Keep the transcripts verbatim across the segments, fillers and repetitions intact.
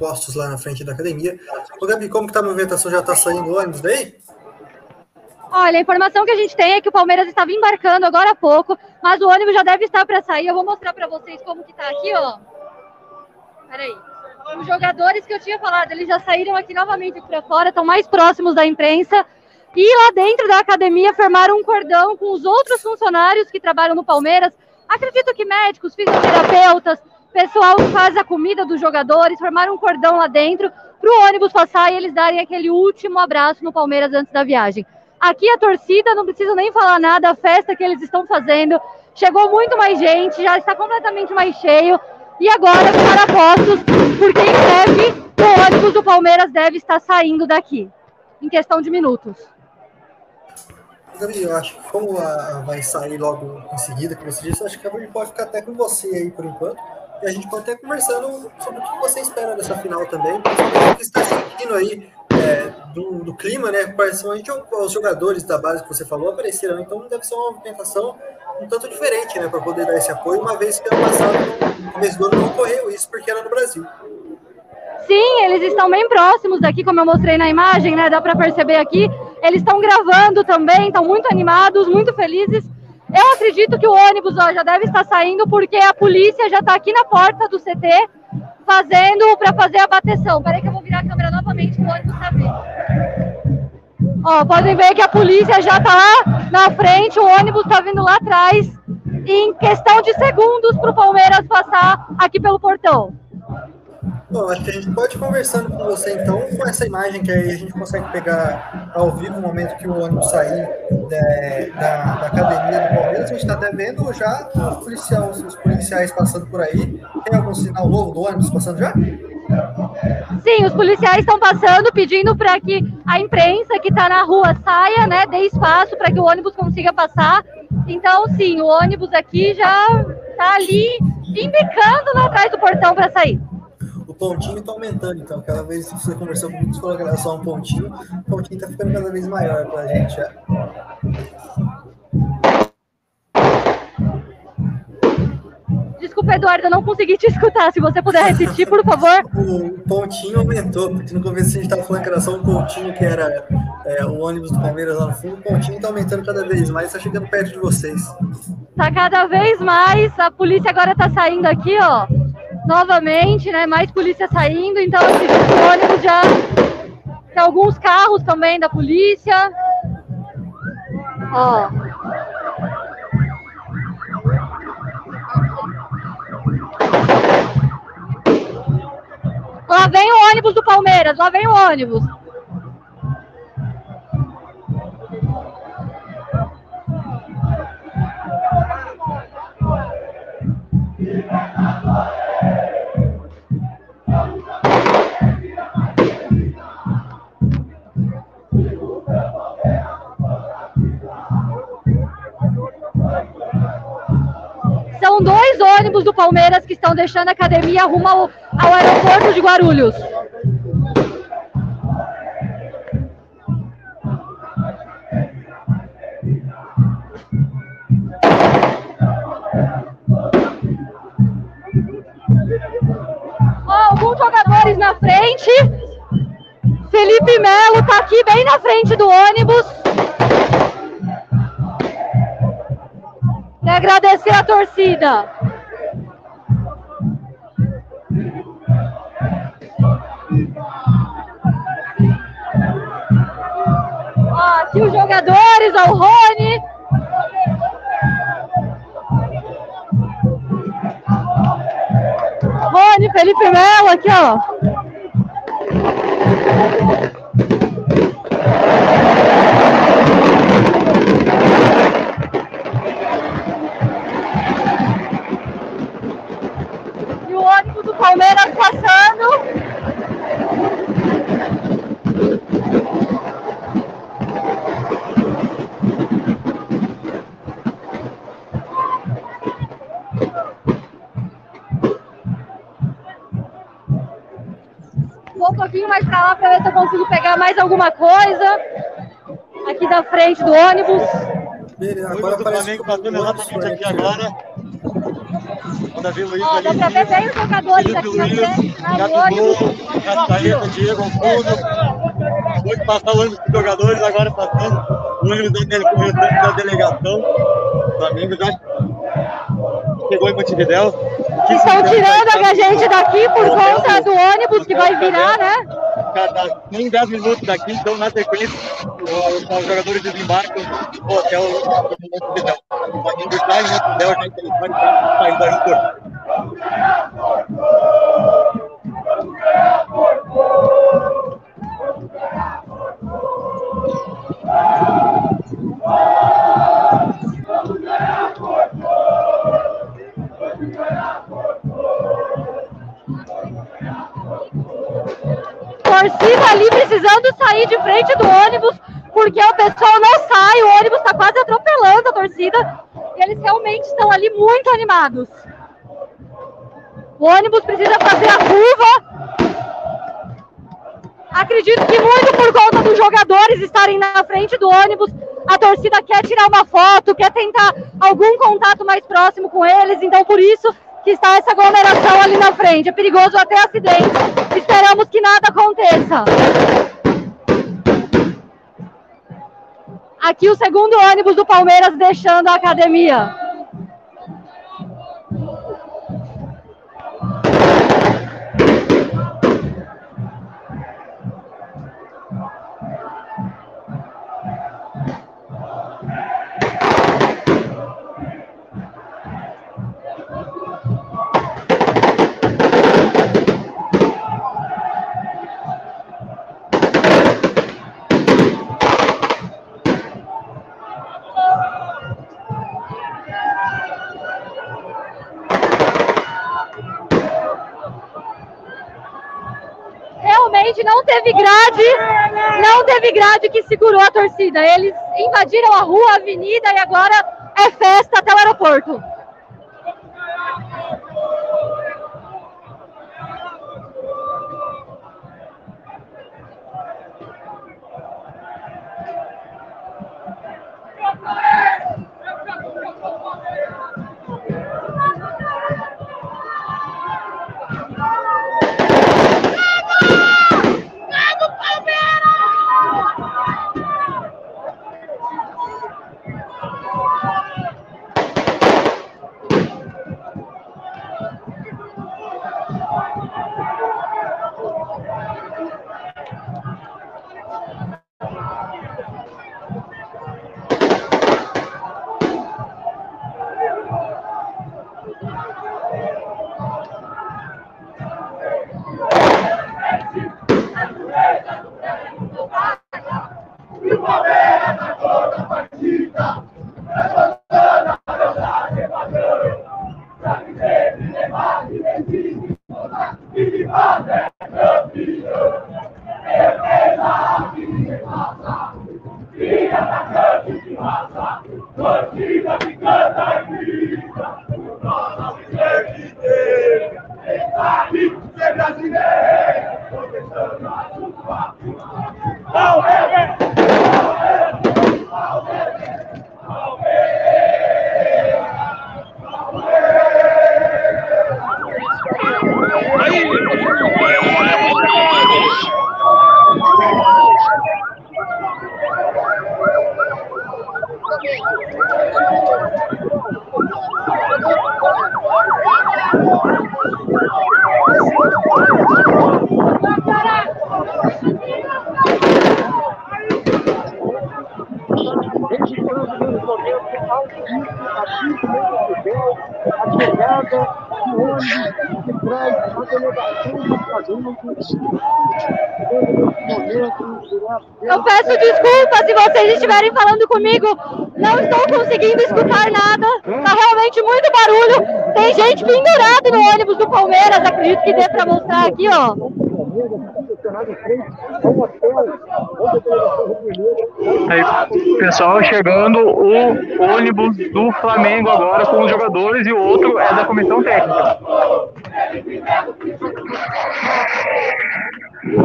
postos lá na frente da academia. Ô, Gabi, como que tá a movimentação? Já tá saindo o ônibus daí? Olha, a informação que a gente tem é que o Palmeiras estava embarcando agora há pouco, mas o ônibus já deve estar para sair. Eu vou mostrar para vocês como que tá aqui, ó. Peraí. Os jogadores que eu tinha falado, eles já saíram aqui novamente para fora, estão mais próximos da imprensa. E lá dentro da academia formaram um cordão com os outros funcionários que trabalham no Palmeiras. Acredito que médicos, fisioterapeutas, pessoal que faz a comida dos jogadores, formaram um cordão lá dentro para o ônibus passar e eles darem aquele último abraço no Palmeiras antes da viagem. Aqui a torcida, não preciso nem falar nada, a festa que eles estão fazendo, chegou muito mais gente, já está completamente mais cheio. E agora ficar a postos, porque em breve o ônibus do Palmeiras deve estar saindo daqui, em questão de minutos. Gabi, eu acho que como a, vai sair logo em seguida, que você disse, eu acho que a gente pode ficar até com você aí por enquanto, e a gente pode até conversando sobre o que você espera dessa final também, principalmente o que está sentindo aí é, do, do clima, né? Principalmente os jogadores da base que você falou apareceram, então deve ser uma movimentação um tanto diferente, né, para poder dar esse apoio, uma vez que ano passado, no começo do ano, não ocorreu isso, porque era no Brasil. Sim, eles estão bem próximos daqui, como eu mostrei na imagem, né, dá para perceber aqui, eles estão gravando também, estão muito animados, muito felizes. Eu acredito que o ônibus ó, já deve estar saindo, porque a polícia já está aqui na porta do C T, fazendo, para fazer a bateção. Peraí que eu vou virar a câmera novamente, o ônibus está vindo. Ó, podem ver que a polícia já está lá na frente, o ônibus está vindo lá atrás, em questão de segundos para o Palmeiras passar aqui pelo portão. Bom, acho que a gente pode ir conversando com você então, com essa imagem que aí a gente consegue pegar ao vivo no momento que o ônibus sair é, da, da academia do Palmeiras. A gente está até vendo já os policiais, os policiais passando por aí. Tem algum sinal novo do ônibus passando já? Sim, os policiais estão passando, pedindo para que a imprensa que está na rua saia, né, dê espaço para que o ônibus consiga passar. Então, sim, o ônibus aqui já está ali embicando lá atrás do portão para sair. O pontinho está aumentando, então, cada vez que você conversou comigo, você falou que era só um pontinho, o pontinho está ficando cada vez maior para a gente já. Desculpa, Eduardo, eu não consegui te escutar. Se você puder repetir, por favor. O pontinho aumentou, porque no começo a gente estava falando que era só um pontinho, que era é, o ônibus do Palmeiras lá no fundo. O pontinho está aumentando cada vez mais, está chegando perto de vocês. Está cada vez mais. A polícia agora está saindo aqui, ó. Novamente, né? Mais polícia saindo. Então, esse ônibus já tem alguns carros também da polícia. Ó. Lá vem o ônibus do Palmeiras, lá vem o ônibus. São dois ônibus do Palmeiras que estão deixando a academia rumo ao, ao aeroporto de Guarulhos. Ó, alguns jogadores na frente. Felipe Melo tá aqui bem na frente do ônibus. E agradecer a torcida. Ó, aqui os jogadores, ó, o Rony. Rony, Felipe Melo, aqui, ó. Palmeiras passando. Vou um pouquinho mais pra lá pra ver se eu consigo pegar mais alguma coisa. Aqui da frente do ônibus. Beleza, agora o Flamengo batendo exatamente aqui agora. O Davi Luiz Ó, dá pra ver bem os jogadores aqui na frente, né? O ônibus. Rascaeta, Diego, Antunes. Depois de passar o ônibus dos jogadores, agora passando o ônibus da, dele, da delegação. O Flamengo já chegou em Montevidéu. Estão tirando a gente daqui por conta do ônibus que vai virar, né? Cada nem dez minutos daqui, então na sequência os jogadores desembarcam no hotel de Montevidéu. O Flamengo está em Montevidéu, já em telefone para sair do aeroporto. Torcida ali precisando sair de frente do ônibus, porque o pessoal não sai, o ônibus está quase atropelando a torcida, e eles realmente estão ali muito animados. O ônibus precisa fazer a curva. Acredito que muito por conta dos jogadores estarem na frente do ônibus, a torcida quer tirar uma foto, quer tentar algum contato mais próximo com eles, então por isso que está essa aglomeração ali na frente. É perigoso até acidente. Esperamos que nada aconteça. Aqui o segundo ônibus do Palmeiras deixando a academia. Realmente não teve grade, não teve grade que segurou a torcida. Eles invadiram a rua, a avenida e agora é festa até o aeroporto. Eu peço desculpas se vocês estiverem falando comigo, não estou conseguindo escutar nada, tá realmente muito barulho, tem gente pendurada no ônibus do Palmeiras, acredito que dê para mostrar aqui, ó. Aí, pessoal, chegando o ônibus do Flamengo agora com os jogadores e o outro é da comissão técnica.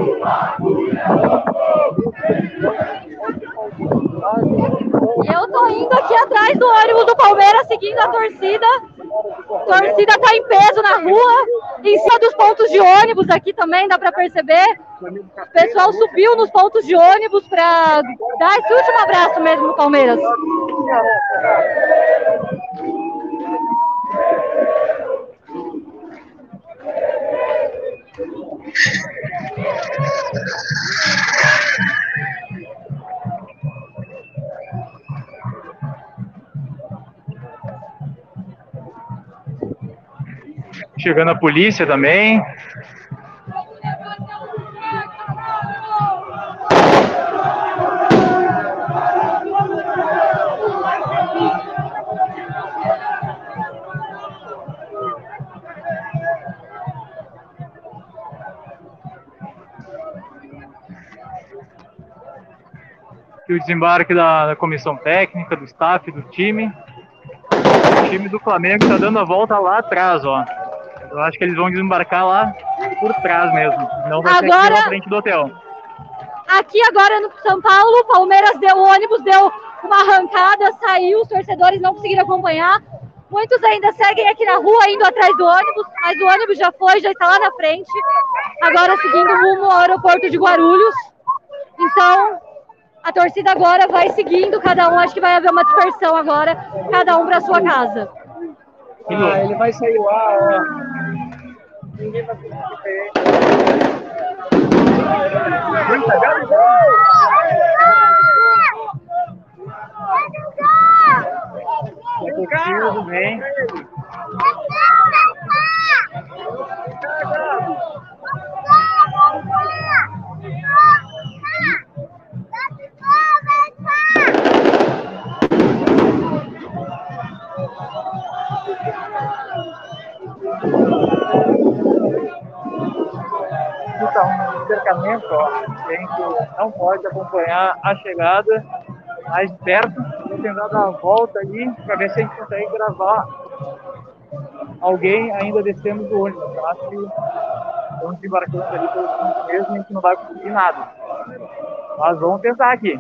Eu tô indo aqui atrás do ônibus do Palmeiras, seguindo a torcida. A torcida está em peso na rua, em cima dos pontos de ônibus aqui também, dá para perceber. O pessoal subiu nos pontos de ônibus para dar esse último abraço mesmo no Palmeiras. Chegando a polícia também. Aqui o desembarque da, da comissão técnica, do staff, do time. O time do Flamengo está dando a volta lá atrás, ó. Eu acho que eles vão desembarcar lá por trás mesmo. Não vai agora, ser aqui na frente do hotel. Aqui agora no São Paulo, o Palmeiras deu, o ônibus deu uma arrancada, saiu, os torcedores não conseguiram acompanhar. Muitos ainda seguem aqui na rua, indo atrás do ônibus, mas o ônibus já foi, já está lá na frente. Agora seguindo rumo ao aeroporto de Guarulhos. Então, a torcida agora vai seguindo, cada um, acho que vai haver uma dispersão agora, cada um para sua casa. Ah, ele vai sair lá, ó. Ninguém vai conseguir ver ele. Tudo bem. Então, um cercamento, ó, a gente não pode acompanhar a chegada mais perto. Vou tentar dar a volta ali para ver se a gente consegue gravar alguém ainda descendo do ônibus. Eu acho que estão desembarcando ali pelo caminho mesmo e a gente não vai conseguir nada. Mas vamos tentar aqui.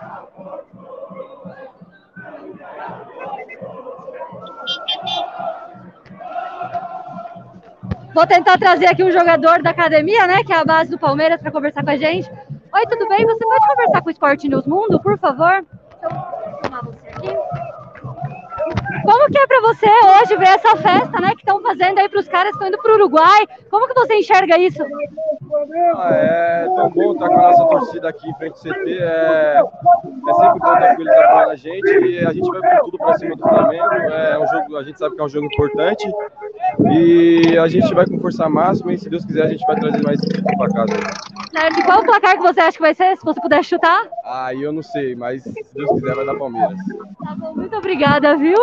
Vou tentar trazer aqui um jogador da academia, né, que é a base do Palmeiras, para conversar com a gente. Oi, tudo bem? Você pode conversar com o Sport News Mundo, por favor? Então, vou filmar você aqui. Como que é para você hoje ver essa festa, né, que estão fazendo aí para os caras que estão indo para o Uruguai? Como que você enxerga isso? Ah, é tão bom estar com a nossa torcida aqui em frente ao C T. É, é sempre bom estar com eles apoiando a gente. E a gente vai com tudo para cima do Flamengo. É um jogo, a gente sabe que é um jogo importante. E a gente vai com força máxima. E se Deus quiser, a gente vai trazer mais título para casa. Certo. E qual o placar que você acha que vai ser, se você puder chutar? Ah, eu não sei, mas se Deus quiser, vai dar Palmeiras. Tá bom, muito obrigada, viu?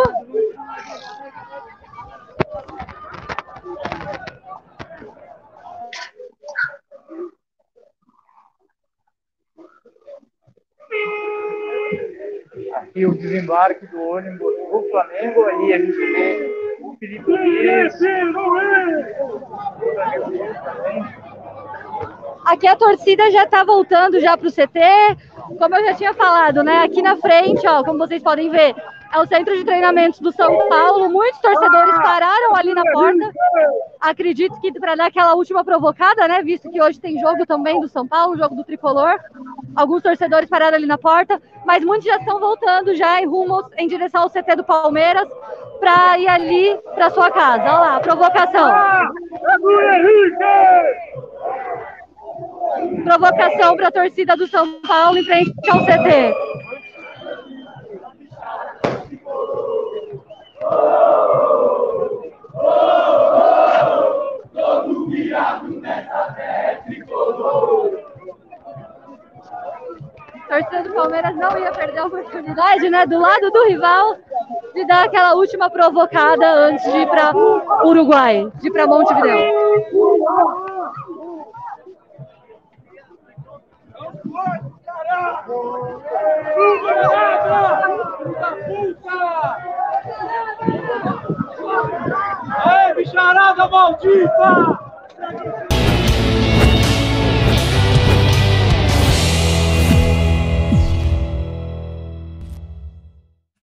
Aqui o desembarque do ônibus do Flamengo, aí a gente vê o Felipe Luiz. Aqui a torcida já está voltando já para o C T, como eu já tinha falado, né? Aqui na frente, ó, como vocês podem ver, é o centro de treinamentos do São Paulo. Muitos torcedores pararam ali na porta. Acredito que para dar aquela última provocada, né? Visto que hoje tem jogo também do São Paulo, jogo do Tricolor. Alguns torcedores pararam ali na porta, mas muitos já estão voltando já em rumo em direção ao C T do Palmeiras para ir ali para sua casa. Olha lá, provocação. Provocação para a torcida do São Paulo em frente ao C T. A torcida do Palmeiras não ia perder a oportunidade, né, do lado do rival, de dar aquela última provocada antes de ir para Uruguai, de ir para Montevidéu. Ei, bicharada maldita!